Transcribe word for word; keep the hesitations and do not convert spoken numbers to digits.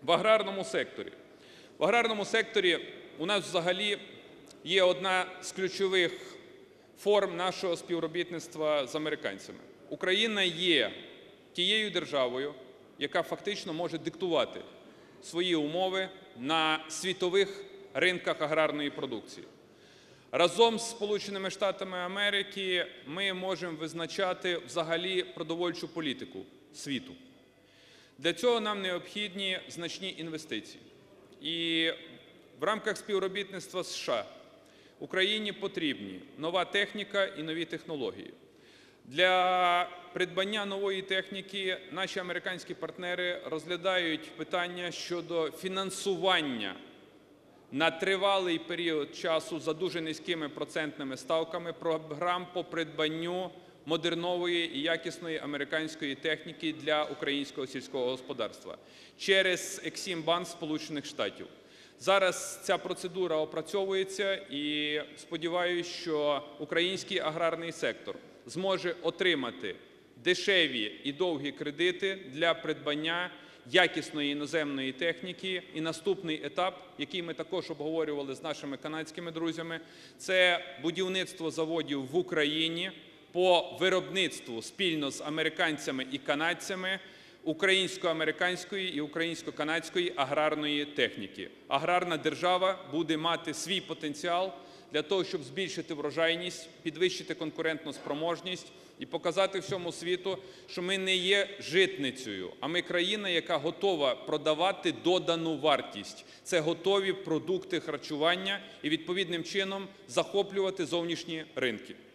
В аграрному секторі. В аграрному секторі у нас взагалі є одна з ключових форм нашого співробітництва з американцями. Україна є тією державою, яка фактично може диктувати свої умови на світових ринках аграрної продукції. Разом з Сполученими Штатами Америки ми можемо визначати взагалі продовольчу політику світу. Для цього нам необхідні значні інвестиції. І в рамках співробітництва з США Україні потрібні нова техніка і нові технології. Для придбання нової техніки наші американські партнери розглядають питання щодо фінансування на тривалий період часу за дуже низькими процентними ставками програм по придбанню модернової і якісної американської техніки для українського сільського господарства через Ексім-банк Сполучених Штатів. Зараз ця процедура опрацьовується і сподіваюся, що український аграрний сектор зможе отримати дешеві і довгі кредити для придбання якісної іноземної техніки. І наступний етап, який ми також обговорювали з нашими канадськими друзями, це будівництво заводів в Україні по виробництву спільно з американцями і канадцями українсько-американської і українсько-канадської аграрної техніки. Аграрна держава буде мати свій потенціал для того, щоб збільшити врожайність, підвищити конкурентну спроможність і показати всьому світу, що ми не є житницею, а ми країна, яка готова продавати додану вартість. Це готові продукти харчування і відповідним чином захоплювати зовнішні ринки.